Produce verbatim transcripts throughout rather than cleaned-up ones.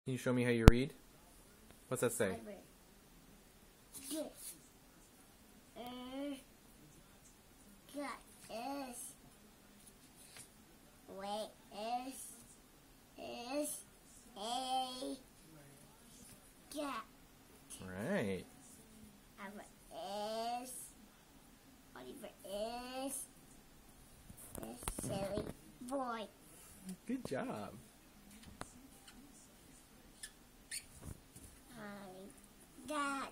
Can you show me how you read? What's that say? Yes. Uh, got is. Wait, is. Is. A. Cat. Right. Oliver is. Oliver is. A silly boy. Good job. I got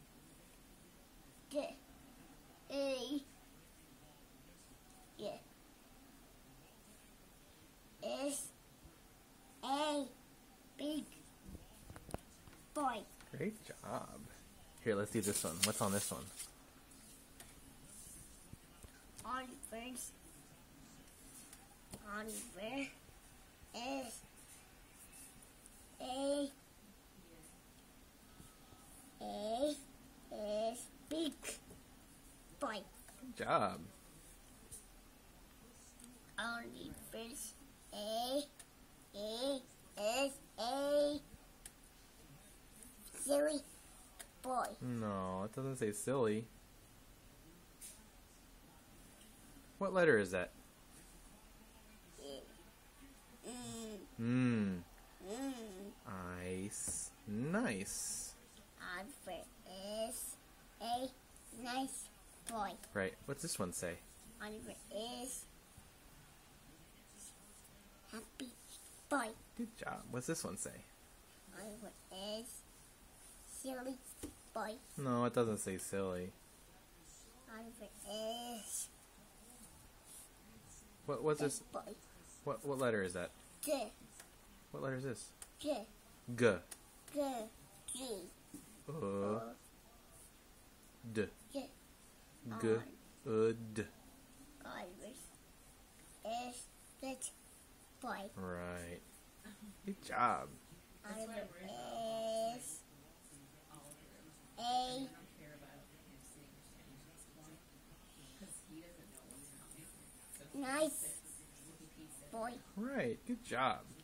the A. Yeah. Is a big boy. Great job. Here, let's do this one. What's on this one? Oliver's. Oliver is a a is big boy. Good job. Oliver's a a is a silly boy. No, it doesn't say silly. What letter is that? Mm, Mmm. mm. Ice. Nice. Oliver is a nice boy. Right. What's this one say? Oliver is happy boy. Good job. What's this one say? Oliver is silly boy. No, it doesn't say silly. Oliver is What? What's big this? boy. What? What letter is that? G, What letter is this? G, G. G, G, Uh. O, D. G. G. Uh. D. Oliver is good boy. Right. Good job. Oliver is a nice boy. Right. Good job.